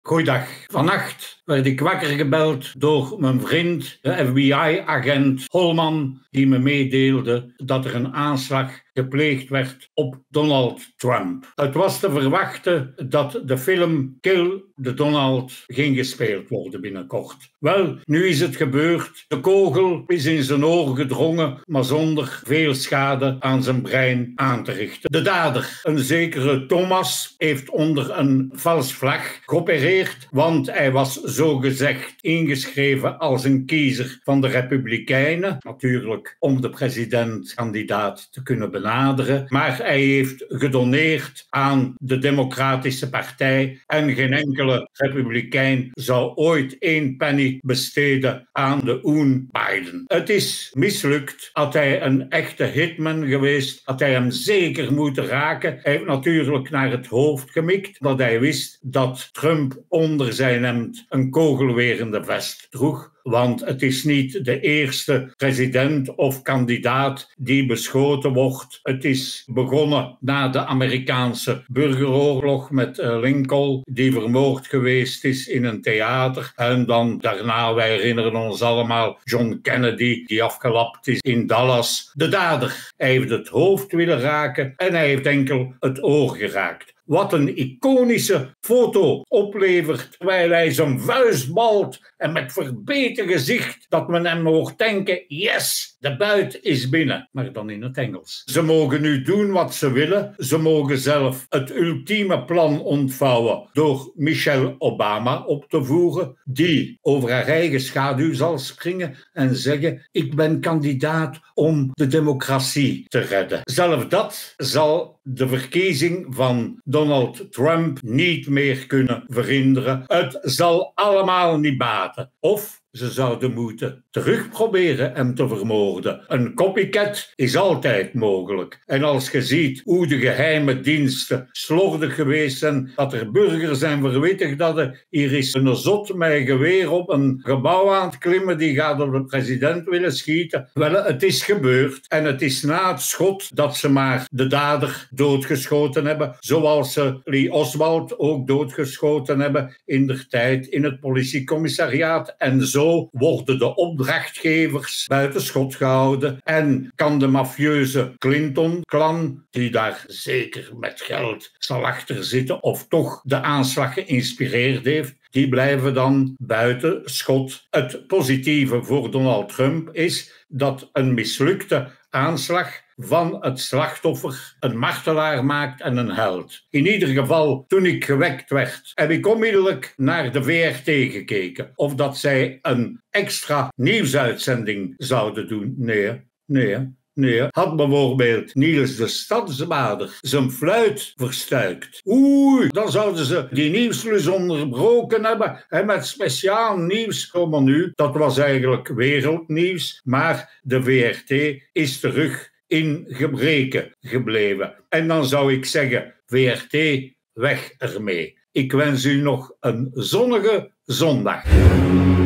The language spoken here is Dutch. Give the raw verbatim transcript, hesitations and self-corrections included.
Goeiedag. Vannacht werd ik wakker gebeld door mijn vriend, de F B I-agent Holman, die me meedeelde dat er een aanslag gepleegd werd op Donald Trump. Het was te verwachten dat de film Kill the Donald ging gespeeld worden binnenkort. Wel, nu is het gebeurd. De kogel is in zijn oor gedrongen, maar zonder veel schade aan zijn brein aan te richten. De dader, een zekere Thomas, heeft onder een vals vlag geopereerd, want hij was zogezegd ingeschreven als een kiezer van de Republikeinen. Natuurlijk om de presidentkandidaat te kunnen benaderen. Maar hij heeft gedoneerd aan de Democratische Partij en geen enkele Republikein zou ooit één penny besteden aan de oen Biden. Het is mislukt. Had hij een echte hitman geweest, had hij hem zeker moeten raken. Hij heeft natuurlijk naar het hoofd gemikt, dat hij wist dat Trump onder zijn hemd een kogelwerende vest droeg. Want het is niet de eerste president of kandidaat die beschoten wordt. Het is begonnen na de Amerikaanse burgeroorlog met Lincoln, die vermoord geweest is in een theater. En dan daarna, wij herinneren ons allemaal, John Kennedy, die afgelapt is in Dallas. De dader, hij heeft het hoofd willen raken en hij heeft enkel het oor geraakt. Wat een iconische foto oplevert, terwijl hij zijn vuist balt en met verbeten gezicht dat men hem hoort denken, yes, de buit is binnen. Maar dan in het Engels. Ze mogen nu doen wat ze willen. Ze mogen zelf het ultieme plan ontvouwen door Michelle Obama op te voeren, die over haar eigen schaduw zal springen en zeggen, ik ben kandidaat om de democratie te redden. Zelf dat zal de verkiezing van Donald Trump niet meer kunnen verhinderen. Het zal allemaal niet baten. Of ze zouden moeten terugproberen hem te vermoorden. Een copycat is altijd mogelijk. En als je ziet hoe de geheime diensten slordig geweest zijn, dat er burgers zijn verwittigd hadden, hier is een zot met een geweer op een gebouw aan het klimmen, die gaat op de president willen schieten. Wel, het is gebeurd. En het is na het schot dat ze maar de dader doodgeschoten hebben, zoals ze Lee Oswald ook doodgeschoten hebben in der tijd in het politiecommissariaat. En zo Zo worden de opdrachtgevers buiten schot gehouden en kan de mafieuze Clinton-clan, die daar zeker met geld zal achter zitten of toch de aanslag geïnspireerd heeft, die blijven dan buiten schot. Het positieve voor Donald Trump is dat een mislukte aanslag van het slachtoffer een martelaar maakt en een held. In ieder geval, toen ik gewekt werd, heb ik onmiddellijk naar de V R T gekeken of dat zij een extra nieuwsuitzending zouden doen. Nee, nee. Nee, had bijvoorbeeld Niels de Stadsbader zijn fluit verstuikt. Oei, dan zouden ze die nieuwslus onderbroken hebben en met speciaal nieuws komen nu. Dat was eigenlijk wereldnieuws, maar de V R T is terug in gebreke gebleven. En dan zou ik zeggen, V R T, weg ermee. Ik wens u nog een zonnige zondag.